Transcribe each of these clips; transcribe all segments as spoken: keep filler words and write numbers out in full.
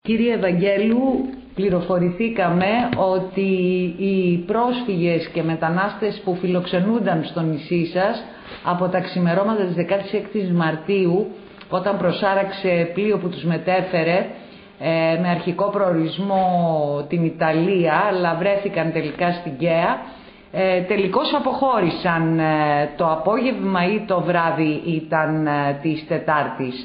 Κύριε Ευαγγέλου, πληροφορηθήκαμε ότι οι πρόσφυγες και μετανάστες που φιλοξενούνταν στο νησί σας από τα ξημερώματα της δεκάτης έκτης Μαρτίου, όταν προσάραξε πλοίο που τους μετέφερε ε, με αρχικό προορισμό την Ιταλία, αλλά βρέθηκαν τελικά στην Καία, ε, τελικώς αποχώρησαν ε, το απόγευμα ή το βράδυ ήταν ε, της Τετάρτης?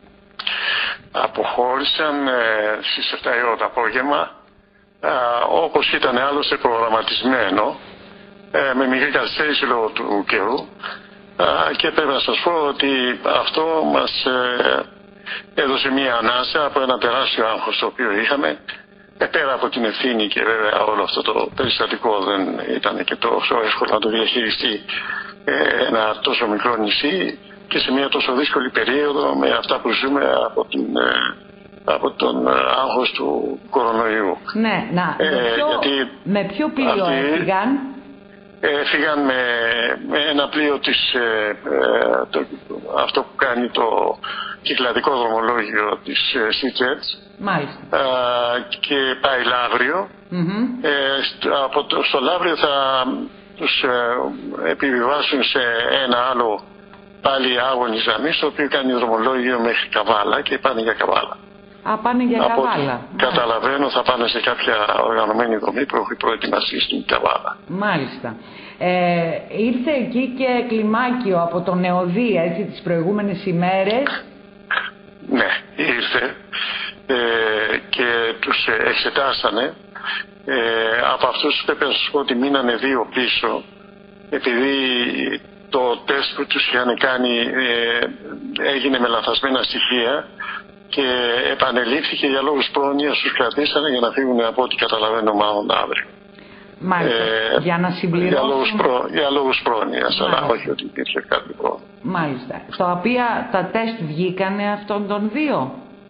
Αποχώρησαν ε, στις επτά η ώρα το απόγευμα, ε, όπως ήταν άλλωστε προγραμματισμένο, ε, με μικρή καθυστέρηση λόγω του καιρού, ε, και πρέπει να σας πω ότι αυτό μας ε, έδωσε μία ανάσα από ένα τεράστιο άγχος το οποίο είχαμε, ε, πέρα από την ευθύνη, και βέβαια όλο αυτό το περιστατικό δεν ήταν και τόσο εύκολο να το διαχειριστεί ε, ένα τόσο μικρό νησί και σε μια τόσο δύσκολη περίοδο με αυτά που ζούμε από, την, από τον άγχος του κορονοϊού. Ναι, να, ε, με, ποιο, γιατί με ποιο πλοίο αυτοί, έφυγαν? Έφυγαν με, με ένα πλοίο της, ε, το, αυτό που κάνει το κυκλαδικό δρομολόγιο της SeaJet. Μάλιστα. Ε, και πάει Λαύριο. Mm-hmm. Ε, στο, από το, στο Λαύριο θα τους ε, επιβιβάσουν σε ένα άλλο πάλι άγωνη ζαμή, το οποίο κάνει δρομολόγιο μέχρι Καβάλα και πάνε για Καβάλα. Α, πάνε για από Καβάλα. Καταλαβαίνω, θα πάνε σε κάποια οργανωμένη δομή που έχει προετοιμαστεί στην Καβάλα. Μάλιστα. Ε, ήρθε εκεί και κλιμάκιο από τον Νεωδία, έτσι, τις προηγούμενες ημέρες. Ναι, ήρθε ε, και τους εξετάσανε. Ε, από αυτούς πρέπει να σας πω ότι μείνανε δύο πίσω, επειδή το τεστ που τους είχαν κάνει ε, έγινε με λανθασμένα στοιχεία και επανελήφθηκε για λόγους πρόνοιας, τους κρατήσανε για να φύγουν από ό,τι καταλαβαίνω μάλλον αύριο. Μάλιστα. Ε, για να συμπληρώσουν... Για λόγους, προ... για λόγους πρόνοιας, αλλά όχι ότι υπήρχε κάτι πρόβλημα. Μάλιστα. Τα οποία τα τεστ βγήκανε αυτών των δύο?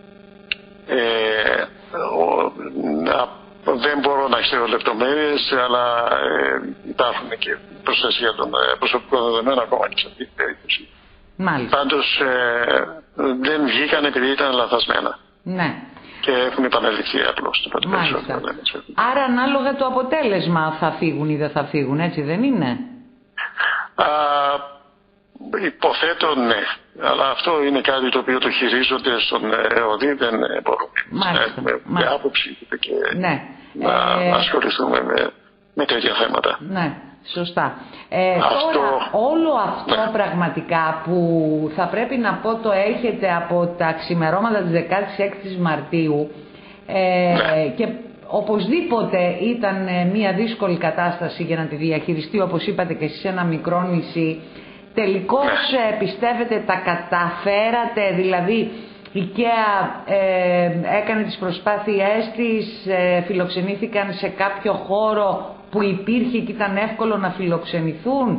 Ε, ο, να, δεν μπορώ να ξέρω λεπτομέρειες, αλλά ε, υπάρχουν και προστασία των ε, προσωπικών δεδομένων ακόμα και σε αυτή την περίπτωση. Μάλιστα. Πάντως ε, δεν βγήκαν επειδή ήταν λαθασμένα. Ναι. Και έχουν επαναληφθεί απλώς. Μάλιστα. Άρα ανάλογα το αποτέλεσμα θα φύγουν ή δεν θα φύγουν, έτσι δεν είναι? Α, υποθέτω ναι. Αλλά αυτό είναι κάτι το οποίο το χειρίζονται στον ΕΟΔΗ, δεν μπορούμε να έχουμε μια άποψη και ναι. να ε... ασχοληθούμε με, με τέτοια θέματα. Ναι. Σωστά. Ε, αυτό, τώρα όλο αυτό ναι. πραγματικά που θα πρέπει να πω το έχετε από τα ξημερώματα της δεκάτης έκτης Μαρτίου ε, ναι. και οπωσδήποτε ήταν μια δύσκολη κατάσταση για να τη διαχειριστεί, όπως είπατε και εσείς, ένα μικρό νησί. Τελικώς ναι. πιστεύετε τα καταφέρατε? Δηλαδή η Καία ε, έκανε τις προσπάθειές της, ε, φιλοξενήθηκαν σε κάποιο χώρο που υπήρχε και ήταν εύκολο να φιλοξενηθούν?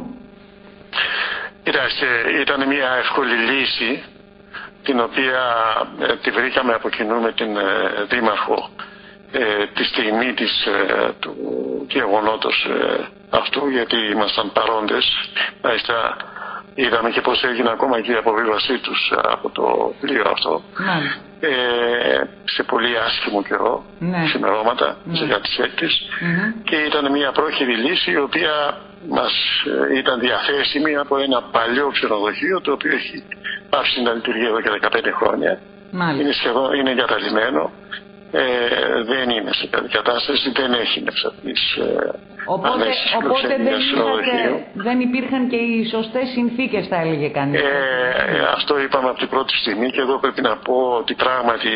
Κοιτάξτε, ήταν μια εύκολη λύση την οποία ε, τη βρήκαμε από κοινού με την ε, Δήμαρχο ε, τη στιγμή της, ε, του γεγονότος ε, αυτού, γιατί ήμασταν παρόντες. Μάλιστα είδαμε και πώς έγινε ακόμα και η αποβίβασή τους από το πλοίο αυτό. Ε, σε πολύ άσχημο καιρό, ναι. ξημερώματα, ναι. σε κάτι έκτης, mm-hmm. και ήταν μια πρόχειρη λύση η οποία μας ήταν διαθέσιμη από ένα παλιό ξενοδοχείο το οποίο έχει πάψει να λειτουργεί εδώ και δεκαπέντε χρόνια. Μάλιστα. Είναι σχεδόν, είναι εγκαταλειμμένο, ε, δεν είναι σε καλή κατάσταση, δεν έχει μέσα της ε, Οπότε, οπότε δεν, είχατε, δεν υπήρχαν και οι σωστές συνθήκες, θα έλεγε κανείς. Ε, αυτό είπαμε από την πρώτη στιγμή και εδώ πρέπει να πω ότι πράγματι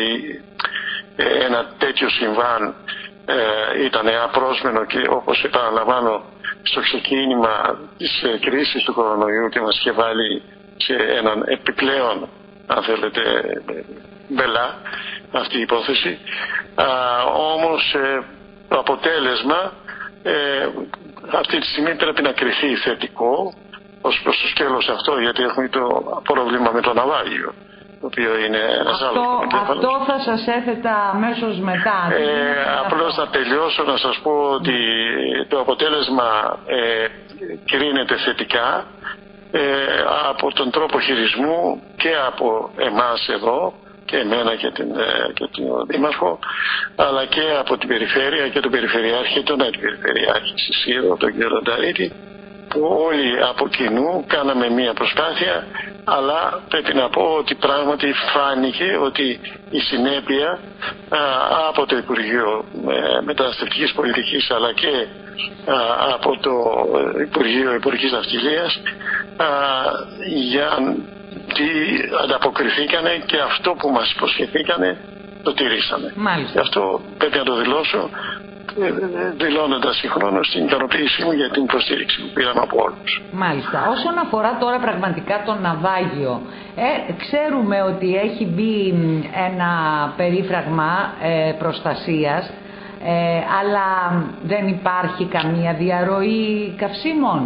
ε, ένα τέτοιο συμβάν ε, ήταν απρόσμενο και όπως επαναλαμβάνω στο ξεκίνημα της ε, κρίσης του κορονοϊού και μας είχε βάλει σε έναν επιπλέον, αν θέλετε, μπελά αυτή η υπόθεση. Α, όμως ε, το αποτέλεσμα Ε, αυτή τη στιγμή πρέπει να κριθεί θετικό ως προς το σκέλος αυτό, γιατί έχουμε το πρόβλημα με το ναυάγιο, το οποίο είναι ένας αυτό, άλλος. Αυτό θα σας έθετα αμέσως μετά. Ε, απλώς να τελειώσω να σας πω ότι το αποτέλεσμα ε, κρίνεται θετικά ε, από τον τρόπο χειρισμού και από εμάς εδώ και εμένα και, την, και τον Δήμαρχο, αλλά και από την Περιφέρεια και τον Περιφερειάρχη, τον Αντιπεριφερειάρχη Σισίρο, τον κύριο Λονταρίτη, που όλοι από κοινού κάναμε μία προσπάθεια, αλλά πρέπει να πω ότι πράγματι φάνηκε ότι η συνέπεια α, από το Υπουργείο ε, Μεταναστευτικής Πολιτικής, αλλά και α, από το Υπουργείο Υπουργικής Ναυτιλίας, α, για τι ανταποκριθήκανε και αυτό που μας υποσχεθήκανε το τηρήσανε. Μάλιστα. Γι' αυτό πρέπει να το δηλώσω, δηλώνοντας συγχρόνως την ικανοποίησή μου για την υποστήριξη που πήραμε από όλους. Μάλιστα. Όσον αφορά τώρα πραγματικά το ναυάγιο, ε, ξέρουμε ότι έχει μπει ένα περίφραγμα ε, προστασίας, ε, αλλά δεν υπάρχει καμία διαρροή καυσίμων.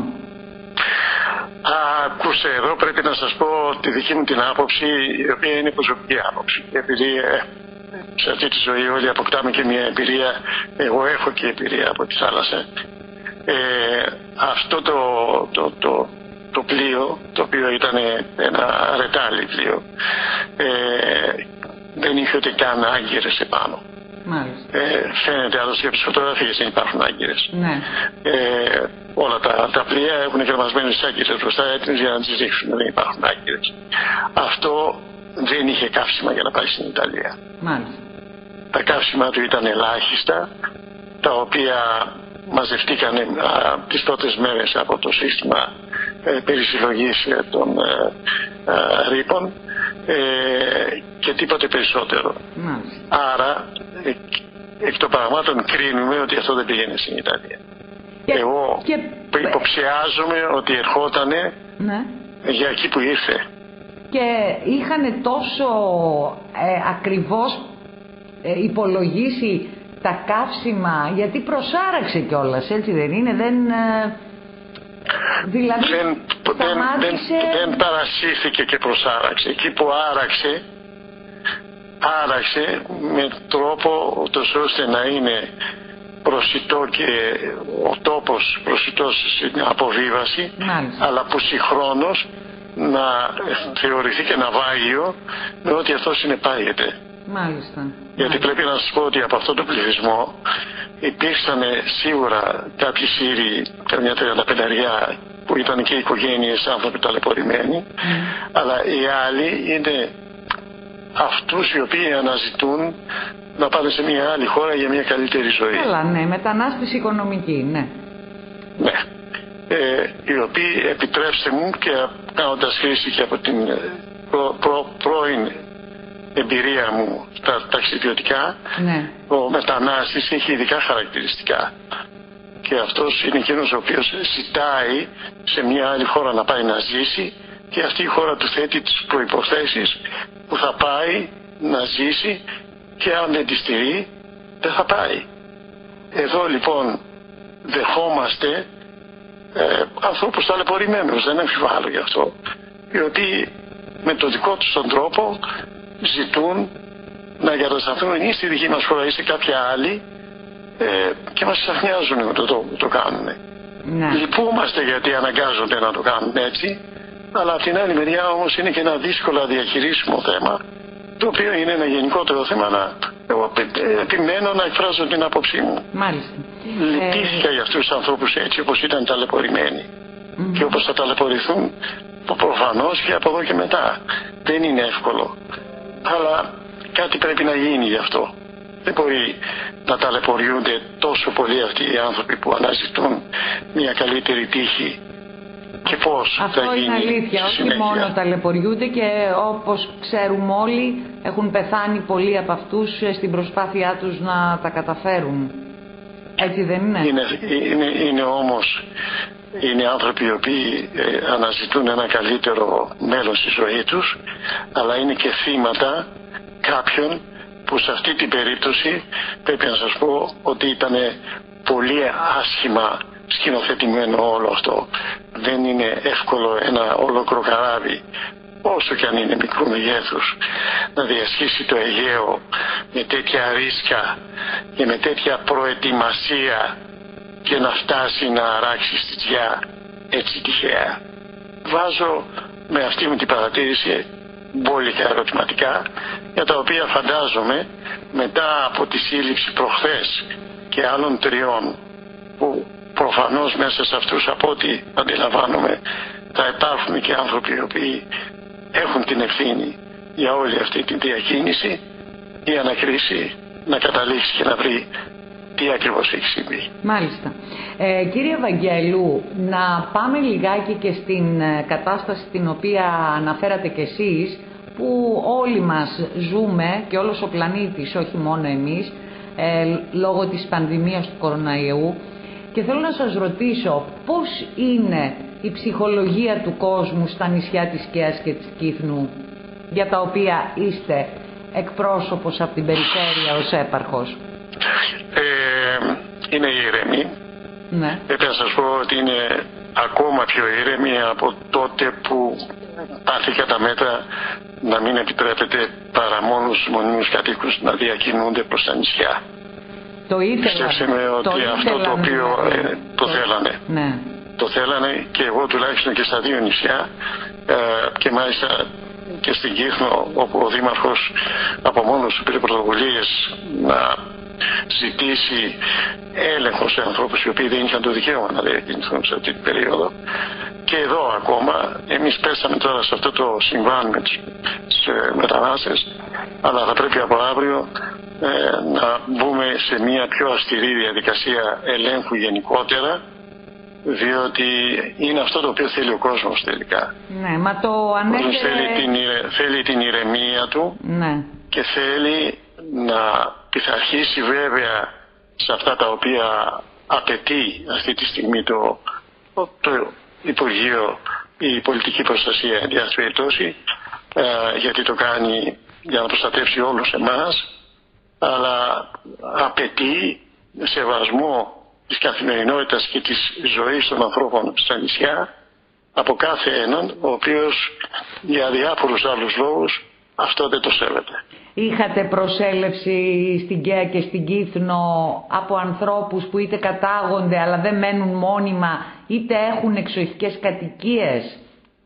Ακούστε, εδώ πρέπει να σας πω τη δική μου την άποψη, η οποία είναι προσωπική άποψη. Επειδή ε, σε αυτή τη ζωή όλοι αποκτάμε και μια εμπειρία, εγώ έχω και εμπειρία από τη θάλασσα. Ε, αυτό το, το, το, το πλοίο, το οποίο ήταν ένα ρετάλι πλοίο, ε, δεν είχε ούτε καν άγκυρες επάνω. Μάλιστα. Ε, φαίνεται άλλωστε και από τις φωτογραφίες δεν υπάρχουν άγκυρες. Ναι. Ε, όλα τα, τα πλοία έχουν γραμμασμένες άγκυρες μπροστά, έτοιμες για να τις ρίξουν, δεν υπάρχουν άγκυρες. Αυτό δεν είχε καύσιμα για να πάει στην Ιταλία. Μάλιστα. Τα καύσιμα του ήταν ελάχιστα, τα οποία μαζευτήκαν τις πρώτες μέρες από το σύστημα ε, περισυλλογής ε, των ε, ε, ρήπων ε, και τίποτε περισσότερο. Μάλιστα. Άρα εκ, εκ των πραγμάτων κρίνουμε ότι αυτό δεν πήγαινε στην Ιταλία. Και, Εγώ και... υποψιάζομαι ότι ερχότανε ναι. για εκεί που ήρθε. Και είχαν τόσο ε, ακριβώς ε, υπολογίσει τα καύσιμα, γιατί προσάραξε κιόλας, έτσι δεν είναι, δεν... Ε, δηλαδή δεν, σταμάτησε... δεν, δεν παρασύρθηκε και προσάραξε. Εκεί που άραξε, άραξε με τρόπο ούτως ώστε να είναι προσιτό και ο τόπος προσιτός στην αποβίβαση, μάλιστα, αλλά που συγχρόνως να θεωρηθεί και ναυάγιο με ό,τι αυτό συνεπάγεται. Μάλιστα. Γιατί μάλιστα πρέπει να σας πω ότι από αυτό το πληθυσμό υπήρξαν σίγουρα κάποιοι Σύριοι, καμιά τριανταπενταριά που ήταν και οικογένειες, άνθρωποι ταλαιπωρημένοι, mm. αλλά οι άλλοι είναι αυτούς οι οποίοι αναζητούν να πάνε σε μια άλλη χώρα για μια καλύτερη ζωή. Καλά, ναι, μετανάστευση οικονομική, ναι. Ναι. Ε, οι οποίοι, επιτρέψτε μου, και κάνοντας χρήση και από την προ, προ, πρώην εμπειρία μου στα ταξιδιωτικά, ναι, ο μετανάστης έχει ειδικά χαρακτηριστικά. Και αυτός είναι εκείνος ο οποίος ζητάει σε μια άλλη χώρα να πάει να ζήσει, και αυτή η χώρα του θέτει τις προϋποθέσεις που θα πάει να ζήσει, και αν δεν τη στηρεί δεν θα πάει. Εδώ λοιπόν δεχόμαστε ε, ανθρώπους ταλαιπωρημένους, δεν αμφιβάλλω γι' αυτό, οι οποίοι με το δικό τους τον τρόπο ζητούν να εγκατασταθούν ή στη δική μας χώρα ή σε κάποια άλλη, ε, και μας ξαφνιάζουν με το τρόπο που το κάνουν. Ναι. Λυπούμαστε γιατί αναγκάζονται να το κάνουν έτσι, αλλά από την άλλη μεριά όμως είναι και ένα δύσκολα διαχειρίσιμο θέμα, το οποίο είναι ένα γενικότερο θέμα, να εγώ επιμένω να εκφράζω την άποψή μου. Μάλιστα. Λυπήθηκα ε... για αυτούς τους ανθρώπους έτσι όπως ήταν ταλαιπωρημένοι, mm-hmm, και όπως θα ταλαιπωρηθούν προφανώς και από εδώ και μετά. Δεν είναι εύκολο, αλλά κάτι πρέπει να γίνει γι' αυτό. Δεν μπορεί να ταλαιπωριούνται τόσο πολύ αυτοί οι άνθρωποι που αναζητούν μια καλύτερη τύχη. Και πώς αυτό θα είναι αλήθεια, όχι μόνο ταλαιπωριούνται, και όπως ξέρουμε όλοι έχουν πεθάνει πολλοί από αυτούς στην προσπάθειά τους να τα καταφέρουν. Έτσι δεν είναι? Είναι, είναι, είναι όμως είναι άνθρωποι οι οποίοι ε, αναζητούν ένα καλύτερο μέλλον στη ζωή τους, αλλά είναι και θύματα κάποιων που σε αυτή την περίπτωση πρέπει να σας πω ότι ήταν πολύ άσχημα σκηνοθετημένο όλο αυτό. Δεν είναι εύκολο ένα ολόκληρο καράβι, όσο και αν είναι μικρού μεγέθους, να διασχίσει το Αιγαίο με τέτοια ρίσκα και με τέτοια προετοιμασία και να φτάσει να αράξει στη Τζιά έτσι τυχαία. Βάζω με αυτή μου την παρατήρηση μπόλικα ερωτηματικά, για τα οποία φαντάζομαι μετά από τη σύλληψη προχθές και άλλων τριών, που προφανώς μέσα σε αυτούς, από ό,τι αντιλαμβάνομαι, θα υπάρχουν και άνθρωποι οι οποίοι έχουν την ευθύνη για όλη αυτή τη διακίνηση, η ανακρίση να καταλήξει και να βρει τι ακριβώς έχει συμβεί. Μάλιστα. Ε, κύριε Βαγγέλου, να πάμε λιγάκι και στην κατάσταση την οποία αναφέρατε κι εσείς, που όλοι μας ζούμε και όλος ο πλανήτης, όχι μόνο εμείς, ε, λόγω της πανδημίας του κοροναϊού. Και θέλω να σας ρωτήσω πώς είναι η ψυχολογία του κόσμου στα νησιά της Κέας και της Κύθνου, για τα οποία είστε εκπρόσωπος από την περιφέρεια ως έπαρχος. Ε, είναι ήρεμη. Ναι. Πρέπει να σας πω ότι είναι ακόμα πιο ήρεμη από τότε που πάρθηκαν τα μέτρα να μην επιτρέπεται παρά μόνο στους μονίμους κατοίκους να διακινούνται προς τα νησιά. Το ήθελα. Πιστέψτε με ότι το αυτό το οποίο δηλαδή. ε, το θέλανε. Ναι. Το θέλανε και εγώ τουλάχιστον και στα δύο νησιά, ε, και μάλιστα και στην Κύθνο, όπου ο Δήμαρχος από μόνος του πήρε πρωτοβουλίες να ζητήσει έλεγχο σε ανθρώπους οι οποίοι δεν είχαν το δικαίωμα να διακινηθούν σε αυτή την περίοδο. Και εδώ ακόμα εμείς πέσαμε τώρα σε αυτό το συμβάν με τους μετανάστες, αλλά θα πρέπει από αύριο ε, να μπούμε σε μια πιο αυστηρή διαδικασία ελέγχου γενικότερα, διότι είναι αυτό το οποίο θέλει ο κόσμος τελικά. Ναι, μα το ανέφερε... Θέλει την, θέλει την ηρεμία του, ναι, και θέλει να πειθαρχήσει βέβαια σε αυτά τα οποία απαιτεί αυτή τη στιγμή το, το Υπουργείο, η πολιτική προστασία εν διάθεση περιπτώσει, ε, γιατί το κάνει για να προστατεύσει όλους εμάς, αλλά απαιτεί σεβασμό της καθημερινότητας και της ζωής των ανθρώπων στα νησιά από κάθε έναν, ο οποίος για διάφορους άλλους λόγους αυτό δεν το σέβεται. Είχατε προσέλευση στην Κέα και στην Κύθνο από ανθρώπους που είτε κατάγονται αλλά δεν μένουν μόνιμα, είτε έχουν εξοχικές κατοικίες?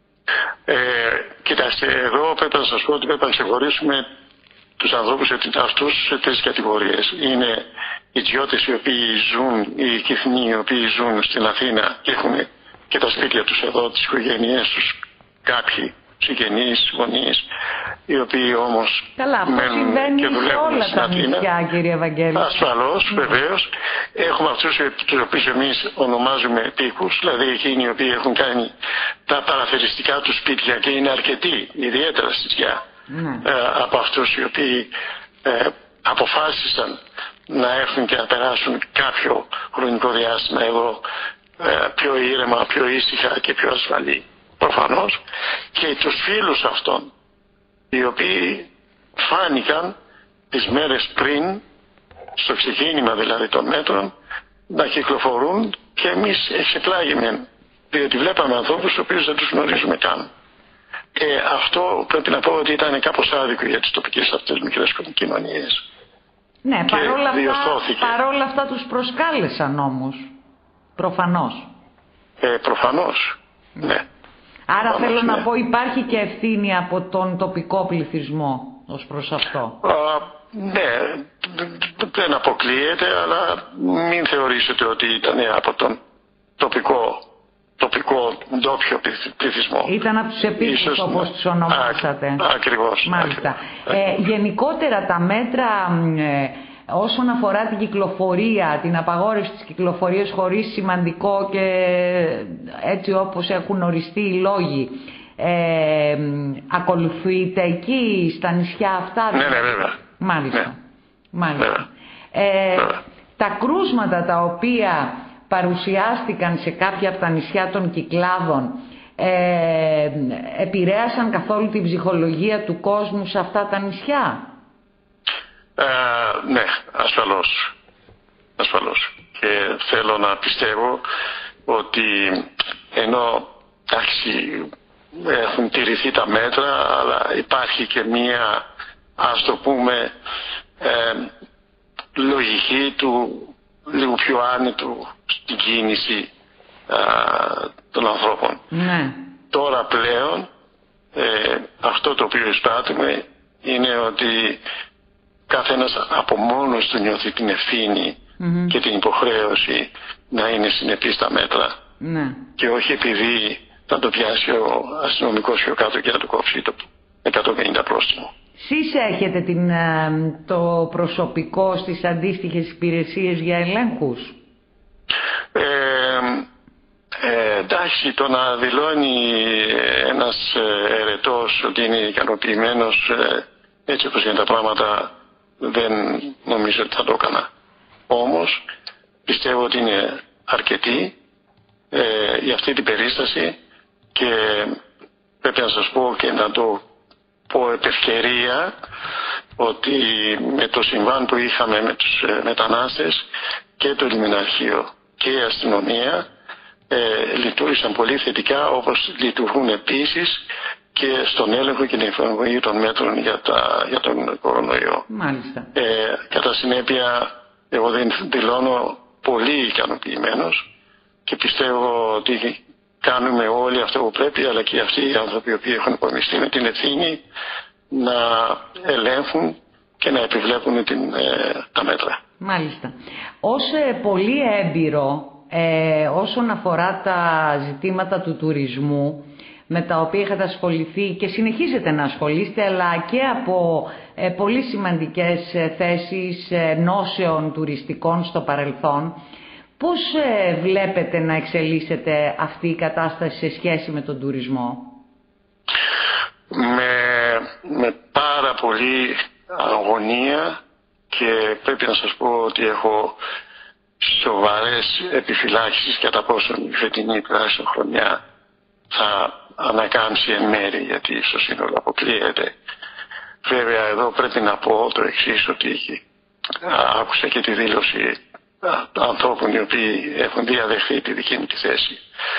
Ε, κοιτάξτε, εδώ πρέπει να σας πω ότι πρέπει να ξεχωρίσουμε τους ανθρώπους αυτούς σε τρεις κατηγορίες. Είναι ιδιώτες οι οποίοι ζουν, οι Κυθνοί οι οποίοι ζουν στην Αθήνα και έχουν και τα σπίτια τους εδώ, τις οικογένειές τους, κάποιοι συγγενείς, γονείς, οι οποίοι όμως καλά, μένουν και δουλεύουν στην Αθήνα. Νησιά, κύριε Βαγγέλη. Ασφαλώς, mm. βεβαίως. Έχουμε αυτούς τους οποίους εμείς ονομάζουμε τείχους, δηλαδή εκείνοι οι οποίοι έχουν κάνει τα παραθεριστικά τους σπίτια και είναι αρκετοί, ιδιαίτερα στη Σκιά, mm. ε, από αυτούς οι οποίοι ε, αποφάσισαν να έρθουν και να περάσουν κάποιο χρονικό διάστημα εδώ ε, πιο ήρεμα, πιο ήσυχα και πιο ασφαλή. Προφανώς, και τους φίλους αυτών, οι οποίοι φάνηκαν τις μέρες πριν, στο ξεκίνημα δηλαδή των μέτρων, να κυκλοφορούν, και εμείς εξεπλάγημεν, διότι βλέπαμε ανθρώπους τους οποίους δεν τους γνωρίζουμε καν. Και αυτό πρέπει να πω ότι ήταν κάπως άδικο για τις τοπικές αυτές μικρές κοινωνίες. Ναι, παρόλα αυτά, παρόλα αυτά τους προσκάλεσαν όμως, προφανώς. Ε, προφανώς, ναι. Άρα Πάμε, θέλω ναι. να πω υπάρχει και ευθύνη από τον τοπικό πληθυσμό ως προς αυτό. Α, ναι, δεν αποκλείεται, αλλά μην θεωρήσετε ότι ήταν από τον τοπικό, τοπικό ντόπιο πληθυσμό. Ήταν από τους επίκους όπως τους ονομάσατε. Α, ακριβώς. Μάλιστα. Ακριβώς. Ε, γενικότερα τα μέτρα... Ε, όσον αφορά την κυκλοφορία, την απαγόρευση της κυκλοφορίας χωρίς σημαντικό και έτσι όπως έχουν οριστεί οι λόγοι, ε, ακολουθείτε εκεί στα νησιά αυτά? Ναι, ναι, βέβαια. Μάλιστα. Ναι. Μάλιστα. Ε, τα κρούσματα τα οποία παρουσιάστηκαν σε κάποια από τα νησιά των Κυκλάδων ε, επηρέασαν καθόλου την ψυχολογία του κόσμου σε αυτά τα νησιά? Ε, ναι, ασφαλώς. Ασφαλώς. Και θέλω να πιστεύω ότι ενώ εντάξει, έχουν τηρηθεί τα μέτρα, αλλά υπάρχει και μία, ας το πούμε, ε, λογική του λίγο πιο άνετου στην κίνηση ε, των ανθρώπων. Ναι. Τώρα πλέον Ε, αυτό το οποίο εισπράττουμε είναι ότι καθένας από μόνος του νιώθει την ευθύνη mm-hmm. και την υποχρέωση να είναι συνεπής στα μέτρα. Ναι. Και όχι επειδή θα το πιάσει ο αστυνομικός πιο κάτω και να του κόψει το εκατόν πενήντα πρόστιμο. Σεις έχετε την, το προσωπικό στις αντίστοιχες υπηρεσίες για ελέγχους? Ε, ε, εντάξει, το να δηλώνει ένας ερετός ότι είναι ικανοποιημένος έτσι όπως είναι τα πράγματα δεν νομίζω ότι θα το έκανα. Όμως πιστεύω ότι είναι αρκετή ε, για αυτή την περίσταση και πρέπει να σας πω και να το πω επ' ευκαιρία ότι με το συμβάν που είχαμε με τους μετανάστες και το λιμεναρχείο και η αστυνομία ε, λειτουργήσαν πολύ θετικά, όπως λειτουργούν επίσης και στον έλεγχο και την εφαρμογή των μέτρων για, τα, για τον κορονοϊό. Μάλιστα. Ε, κατά συνέπεια, εγώ δεν δηλώνω πολύ ικανοποιημένος και πιστεύω ότι κάνουμε όλοι αυτό που πρέπει, αλλά και αυτοί οι άνθρωποι που έχουν υπομειστεί με την ευθύνη να ελέγχουν και να επιβλέπουν την, ε, τα μέτρα. Μάλιστα. Ως ε, πολύ έμπειρο ε, όσον αφορά τα ζητήματα του τουρισμού, με τα οποία είχατε ασχοληθεί και συνεχίζετε να ασχολείστε, αλλά και από ε, πολύ σημαντικές ε, θέσεις ε, νόσεων τουριστικών στο παρελθόν, πώς ε, βλέπετε να εξελίσσεται αυτή η κατάσταση σε σχέση με τον τουρισμό? Με, με πάρα πολύ αγωνία, και πρέπει να σας πω ότι έχω σοβαρές επιφυλάξεις κατά πόσον η φετινή τουλάχιστον χρονιά θα ανακάμψει εν μέρη, γιατί στο σύνολο αποκλείεται. Βέβαια εδώ πρέπει να πω το εξής, ότι άκουσα και τη δήλωση ανθρώπων οι οποίοι έχουν διαδεχθεί τη δική μου τη θέση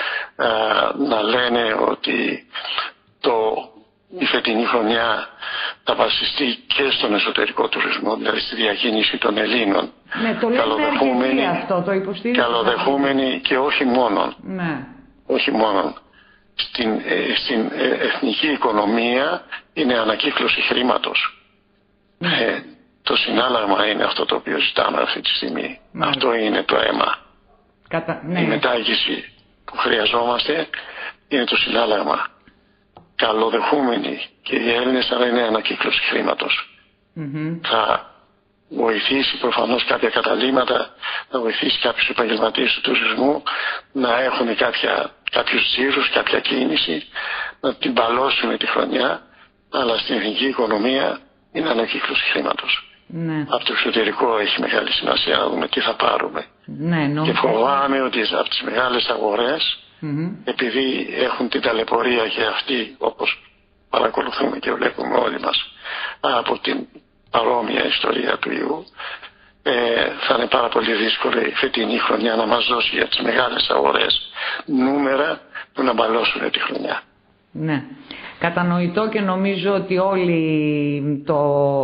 να λένε ότι το, η φετινή χρονιά θα βασιστεί και στον εσωτερικό τουρισμό, δηλαδή στη διακίνηση των Ελλήνων. Ναι, το καλοδεχούμενοι, αυτό, το καλοδεχούμενοι και όχι μόνον. Ναι. Όχι μόνον. Στην, ε, στην ε, εθνική οικονομία είναι ανακύκλωση χρήματος. Ναι. Ε, το συνάλλαγμα είναι αυτό το οποίο ζητάμε αυτή τη στιγμή. Ναι. Αυτό είναι το αίμα. Κατα... Ναι. Η μετάγηση που χρειαζόμαστε είναι το συνάλλαγμα. Καλοδεχούμενοι και οι Έλληνες, αλλά είναι ανακύκλωση χρήματος. Mm-hmm. Θα βοηθήσει προφανώς κάποια καταλήμματα, θα βοηθήσει κάποιους επαγγελματίες του τουρισμού να έχουν κάποια, κάποιους τζίρους, κάποια κίνηση, να την παλώσουν τη χρονιά, αλλά στην εθνική οικονομία είναι ανακύκλωση χρήματος. Ναι. Από το εξωτερικό έχει μεγάλη σημασία να δούμε τι θα πάρουμε. Ναι, και φοβάμαι ότι από τις μεγάλες αγορές, mm-hmm. επειδή έχουν την ταλαιπωρία και αυτοί, όπως παρακολουθούμε και βλέπουμε όλοι μας από την παρόμοια ιστορία του ιού, ε, θα είναι πάρα πολύ δύσκολη η φετινή χρονιά να μας δώσει για τις μεγάλες αγορές νούμερα που να μπαλώσουν τη χρονιά. Ναι. Κατανοητό, και νομίζω ότι όλοι το,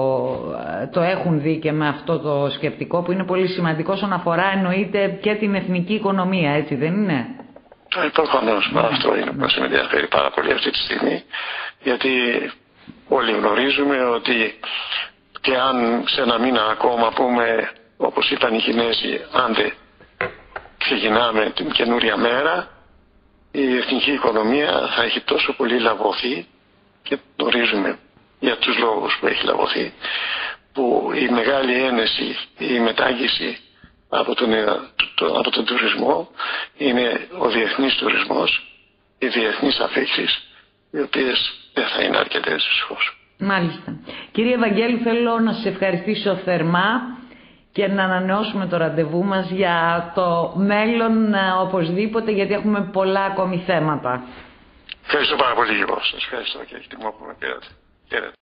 το έχουν δει και με αυτό το σκεπτικό, που είναι πολύ σημαντικό όσον αφορά εννοείται και την εθνική οικονομία, έτσι δεν είναι? Ε, προφανώς, ναι. Αυτό είναι που μας ενδιαφέρει πάρα πολύ αυτή τη στιγμή, γιατί όλοι γνωρίζουμε ότι και αν σε ένα μήνα ακόμα πούμε, όπως είπαν οι Κινέζοι, άντε ξεκινάμε την καινούρια μέρα, η εθνική οικονομία θα έχει τόσο πολύ λαβωθεί, και γνωρίζουμε για τους λόγους που έχει λαβωθεί, που η μεγάλη ένεση, η μετάγγιση από τον, το, από τον τουρισμό είναι ο διεθνής τουρισμός, οι διεθνείς αφήξεις, οι οποίες δεν θα είναι αρκετές δυστυχώς. Μάλιστα. Κύριε Ευαγγέλου, θέλω να σας ευχαριστήσω θερμά και να ανανεώσουμε το ραντεβού μας για το μέλλον οπωσδήποτε, γιατί έχουμε πολλά ακόμη θέματα. Ευχαριστώ πάρα πολύ, Γιώργο. Σας ευχαριστώ και έχει τιμό που με πήρατε.